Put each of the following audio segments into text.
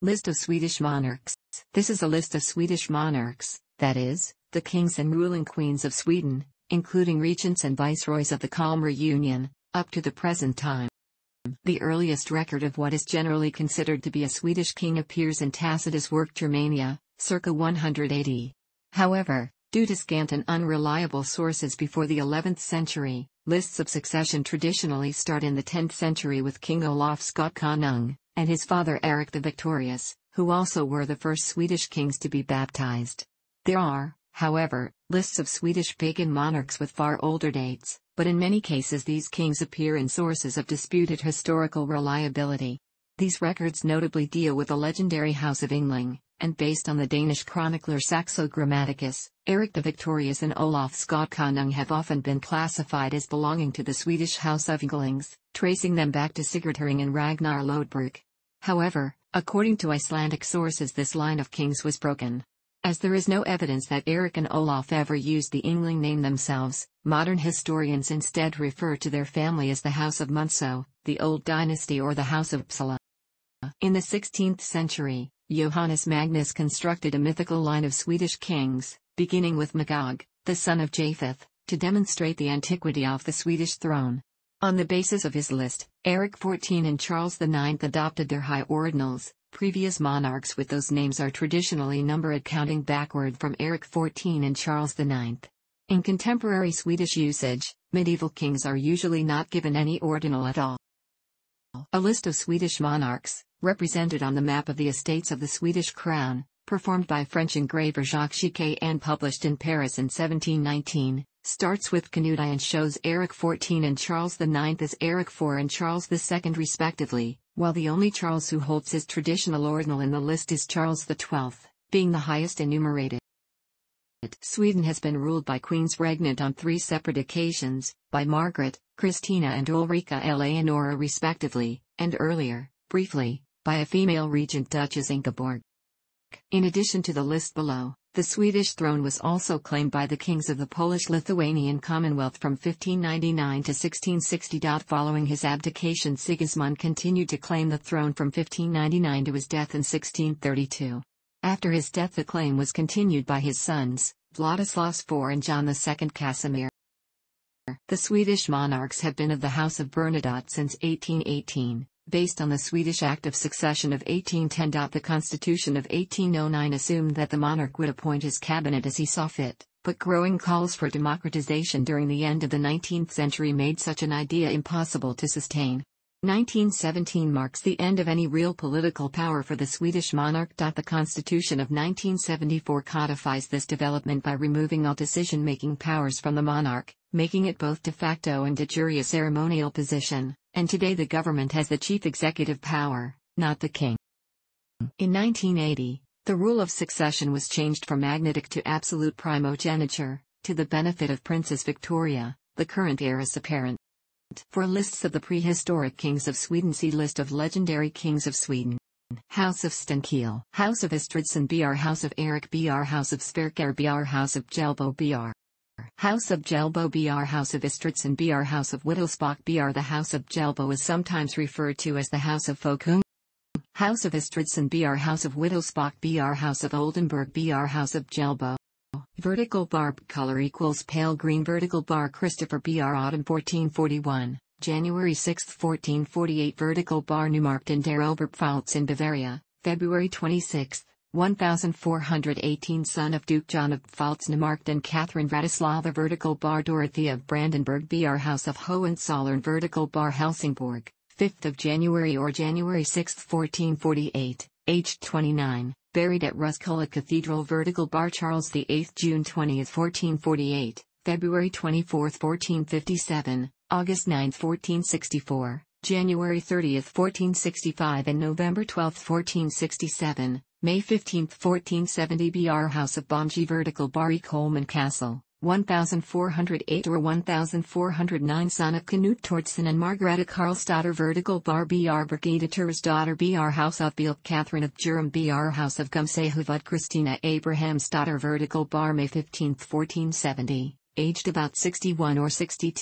List of Swedish monarchs. This is a list of Swedish monarchs, that is, the kings and ruling queens of Sweden, including regents and viceroys of the Kalmar Union, up to the present time. The earliest record of what is generally considered to be a Swedish king appears in Tacitus' work Germania, circa 180. However, due to scant and unreliable sources before the 11th century, lists of succession traditionally start in the 10th century with King Olaf Skotkonung and his father Eric the Victorious, who also were the first Swedish kings to be baptized. There are, however, lists of Swedish pagan monarchs with far older dates, but in many cases these kings appear in sources of disputed historical reliability. These records notably deal with the legendary House of Yngling, and based on the Danish chronicler Saxo Grammaticus, Eric the Victorious and Olaf Skotkonung have often been classified as belonging to the Swedish House of Ynglings, tracing them back to Sigurd Herring and Ragnar Lodbrok. However, according to Icelandic sources, this line of kings was broken. As there is no evidence that Eric and Olaf ever used the Yngling name themselves, modern historians instead refer to their family as the House of Muntso, the Old Dynasty, or the House of Uppsala. In the 16th century, Johannes Magnus constructed a mythical line of Swedish kings, beginning with Magog, the son of Japheth, to demonstrate the antiquity of the Swedish throne. On the basis of his list, Eric XIV and Charles IX adopted their high ordinals. Previous monarchs with those names are traditionally numbered counting backward from Eric XIV and Charles IX. In contemporary Swedish usage, medieval kings are usually not given any ordinal at all. A list of Swedish monarchs, represented on the map of the estates of the Swedish crown, performed by French engraver Jacques Chiquet and published in Paris in 1719, starts with Canute I and shows Eric XIV and Charles IX as Eric IV and Charles II respectively, while the only Charles who holds his traditional ordinal in the list is Charles XII, being the highest enumerated. Sweden has been ruled by queens regnant on 3 separate occasions, by Margaret, Christina and Ulrika Eleonora respectively, and earlier, briefly, by a female regent Duchess Ingeborg. In addition to the list below, the Swedish throne was also claimed by the kings of the Polish-Lithuanian Commonwealth from 1599 to 1660. Following his abdication, Sigismund continued to claim the throne from 1599 to his death in 1632. After his death the claim was continued by his sons, Vladislaus IV and John II Casimir. The Swedish monarchs have been of the House of Bernadotte since 1818. Based on the Swedish Act of Succession of 1810. The Constitution of 1809 assumed that the monarch would appoint his cabinet as he saw fit, but growing calls for democratization during the end of the 19th century made such an idea impossible to sustain. 1917 marks the end of any real political power for the Swedish monarch. The Constitution of 1974 codifies this development by removing all decision-making powers from the monarch, making it both de facto and de jure a ceremonial position, and today the government has the chief executive power, not the king. In 1980, the rule of succession was changed from magnatic to absolute primogeniture, to the benefit of Princess Victoria, the current heiress apparent. For lists of the prehistoric kings of Sweden, see List of legendary kings of Sweden. House of Stenkiel, House of Estridsson Br, House of Eric Br, House of Sverker Br, House of Jelbo Br. House of Jelbo Br, House of Estridsson Br, House of Wittelsbach Br. The House of Jelbo is sometimes referred to as the House of Folkung. House of Estridsson Br, House of Wittelsbach Br, House of Oldenburg Br, House of Jelbo. Vertical bar color equals pale green. Vertical bar Christopher Br, Autumn 1441, January 6, 1448. Vertical bar Neumarkt in der Oberpfalz in Bavaria, February 26, 1418. Son of Duke John of Pfalz-Neumarkt and Catherine Vratislava. Vertical bar Dorothea of Brandenburg Br, House of Hohenzollern. Vertical bar Helsingborg, 5th of January or January 6, 1448, aged 29. Buried at Ruskola Cathedral. Vertical bar Charles VIII, June 20, 1448, February 24, 1457, August 9, 1464, January 30, 1465 and November 12, 1467, May 15, 1470. Br House of Bomji. Vertical bar E. Coleman Castle, 1408 or 1409. Son of Knut Tordsson and Margareta Karlsdotter. Vertical bar Br Brigida Tursdottir. Br House of Bilk Catherine of Jurum. Br House of Gumsehuvud Christina Abrahamsdotter. Vertical bar May 15, 1470, aged about 61 or 62,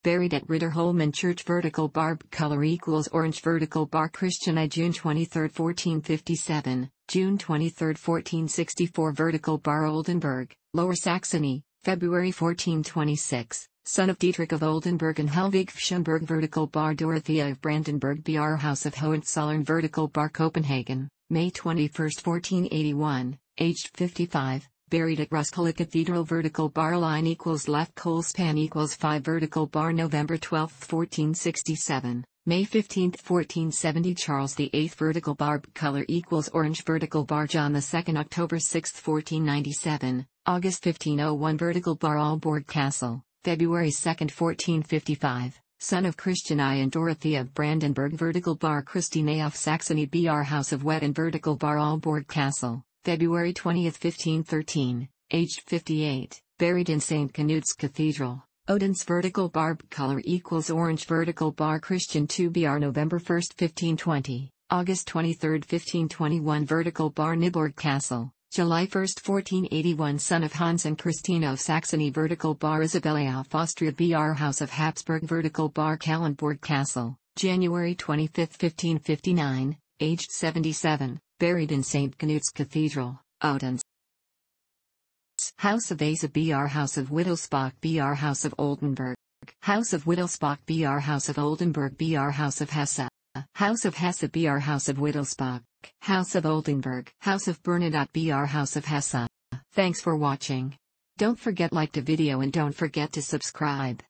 buried at Ritterholmen Church. Vertical bar color equals orange. Vertical bar Christian I. June 23, 1457, June 23, 1464. Vertical bar Oldenburg, Lower Saxony, February 1426, son of Dietrich of Oldenburg and Helvig of Schönberg. Vertical bar Dorothea of Brandenburg. Br House of Hohenzollern. Vertical bar Copenhagen, May 21, 1481, aged 55. Buried at Roskilde Cathedral. Vertical bar line equals left span equals 5. Vertical bar November 12, 1467, May 15, 1470. Charles VIII. Vertical bar color equals orange. Vertical bar John II. October 6, 1497, August 1501. Vertical bar Aalborg Castle, February 2, 1455, son of Christian I and Dorothea of Brandenburg. Vertical bar Christine of Saxony. Br House of Wettin. Vertical bar Aalborg Castle, February 20, 1513, aged 58, buried in St. Knud's Cathedral, Odense. Vertical bar color equals orange. Vertical bar Christian II. Br November 1, 1520, August 23, 1521. Vertical bar Nyborg Castle, July 1, 1481. Son of Hans and Christina of Saxony. Vertical bar Isabella of Austria. Br House of Habsburg. Vertical bar Kallenborg Castle, January 25, 1559, aged 77. Buried in St. Knud's Cathedral, Odense. House of Asa. Br House of Wittelsbach. Br House of Oldenburg, House of Wittelsbach. Br House of Oldenburg. Br House of Hesse, House of Hesse. Br House of Wittelsbach, House of Oldenburg. House of Bernadotte. Br House of Hesse. Thanks for watching. Don't forget like the video and don't forget to subscribe.